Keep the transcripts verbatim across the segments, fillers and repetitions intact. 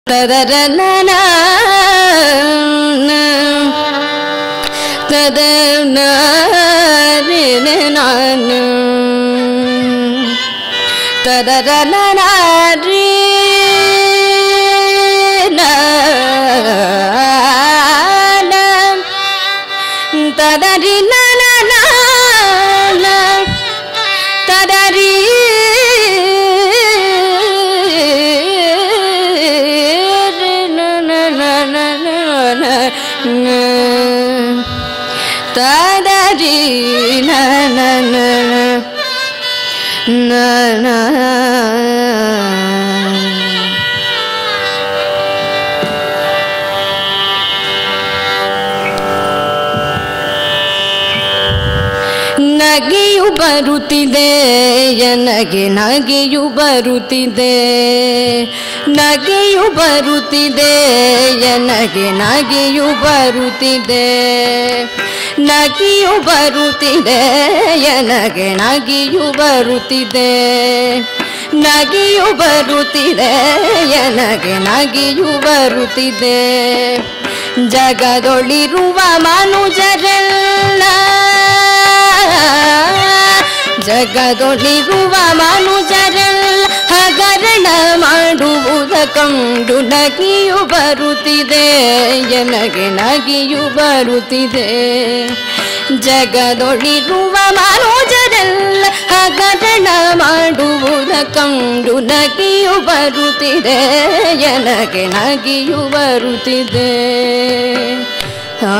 ತದರನನ ತದನ ನಾನು ತದರನನ ರೀ ತದರಿ ನನ ತದರಿ ತದರಿ ನನ ನನ ನಗೆಯು ಬರುತ್ತಿದೆ ನನಗೆ ನಗೆಯು ಬರುತ್ತಿದೆ ನಗೆಯು ಬರುತ್ತಿದೆ ನನಗೆ ನಗೆಯು ಬರುತ್ತಿದೆ ನಗೆಯು ಬರುತ್ತಿದೆ ನನಗೆ ನಗೆಯು ಬರುತ್ತಿದೆ ನಗೆಯು ಬರುತ್ತಿದೆ ನನಗೆ ನಗೆಯು ಬರುತ್ತಿದೆ ಜಗದೊಳಿರುವ ಮನುಜರೆಲ್ಲ ಜಗದೊಳಿರುವ ಮನುಜರೆಲ್ಲ ಹಗರಣ ಮಾಡುವುದ ಕಂಡು ನಗೆಯು ಬರುತ್ತಿದೆ ನನಗೆ ನಗೆಯು ಬರುತ್ತಿದೆ ಜಗದೊಳಿರುವ ಮನುಜರೆಲ್ಲ ಹಗರಣ ಮಾಡುವುದ ಕಂಡು ನಗೆಯು ಬರುತ್ತಿದೆ ನನಗೆ ನಗೆಯು ಬರುತ್ತಿದೆ ಆ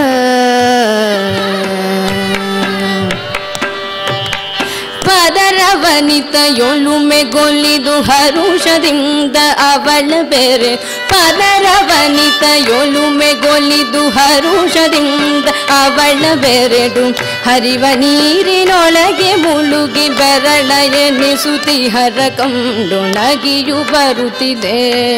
ಪದರ ವನಿತೆಯೊಲುಮೆಗೊಲಿದು ಹರುಷದಿಂದ ಅವಳ ಬೇರೆ ಪದರ ವನಿತೆಯೊಲುಮೆಗೊಲಿದು ಹರುಷದಿಂದ ಅವಳ ಬೆರೆಡು ಹರಿವ ನೀರಿನೊಳಗೆ ಮುಳುಗಿ ಬೆರಳ ಎನಿಸುತ್ತಿಹರ ಕಂಡು ನಗೆಯು ಬರುತ್ತಿದೆ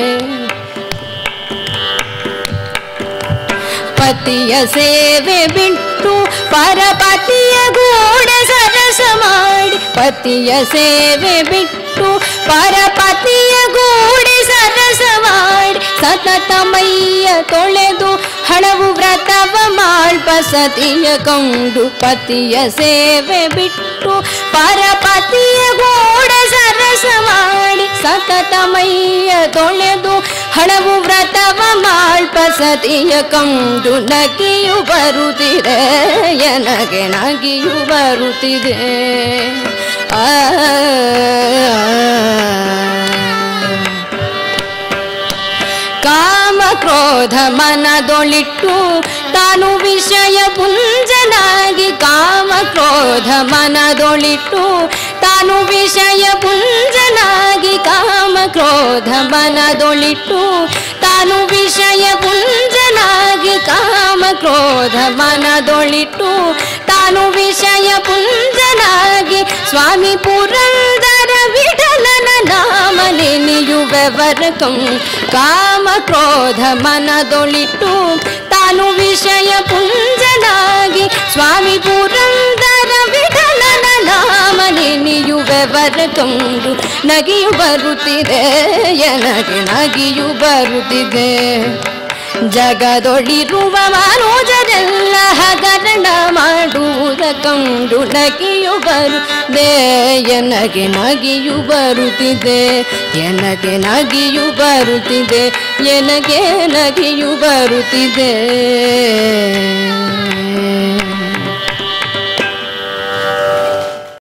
ಪತಿಯ ಸೇವೆ ಬಿಟ್ಟು ಪರಪತಿಯ ಗೂಡೆ ಸರಸ ಮಾಡಿ ಪತಿಯ ಸೇವೆ ಬಿಟ್ಟು ಪರಪತಿಯ ಗೂಡೆ ಸರಸ ಮಾಡಿ ಸತತ ಮೈಯ ತೊಳೆದು ಹಣವು ವ್ರತವ ಮಾಳ್ಪ ಸತಿಯ ಕಂಡು ಪತಿಯ ಸೇವೆ ಬಿಟ್ಟು ಪರಪತಿಯ ಗೂಡೆ ಸರಸ ಮಾಡಿ ಸತತ ಮೈಯ ತೊಳೆದು ಹಣವು ವ್ರತವ ಮಾಳ್ಪ ಸತಿಯ ಕಂಡು ನಗೆಯು ಬರುತ್ತಿದೆ ನನಗೆ ನಗೆಯು ಬರುತ್ತಿದೆ ಆ ಕಾಮ ಕ್ರೋಧ ಮನದೊಳಿಟ್ಟು ತಾನು ವಿಷಯ ಪುಂಜನಾಗಿ ಕಾಮ ಕ್ರೋಧ ಮನದೊಳಿಟ್ಟು ತಾನು ವಿಷಯ ಪುಂಜನಾಗಿ ಕಾಮ ಕ್ರೋಧ ಮನದೊಳಿಟ್ಟು ತಾನು ವಿಷಯ ಪುಂಜನಾಗಿ ಕಾಮ ಕ್ರೋಧ ಮನದೊಳಿಟ್ಟು ತಾನು ವಿಷಯ ಪುಂಜನಾಗಿ ಸ್ವಾಮಿ ಪುರಂದರ ವಿಠಲನ ನಾಮ ನೆನೆಯುವವರ ಕಂ ಕಾಮ ಕ್ರೋಧ ಮನದೊಳಿಟ್ಟು ತಾನು ವಿಷಯ ಪುಂಜನಾಗಿ ಸ್ವಾಮಿ ಪುರಂದರ ವಿಠಲನ ನಾಮ ನೆನೆಯುವವರ ಕಂಡು ನಗೆಯು ಬರುತ್ತಿದೆ ನನಗೆ ನಗೆಯು ಬರುತ್ತಿದೆ ಜಗದೊಳಿರುವ ಮನೋಜರೆಲ್ಲ ಹಗರಣ ಮಾಡುವುದ ಕಂಡು ನಗೆಯು ಬರುತ್ತಿದೆ ನನಗೆ ನಗೆಯು ಬರುತ್ತಿದೆ ನನಗೆ ನಗೆಯು ಬರುತ್ತಿದೆ ನನಗೆ ನಗೆಯು ಬರುತ್ತಿದೆ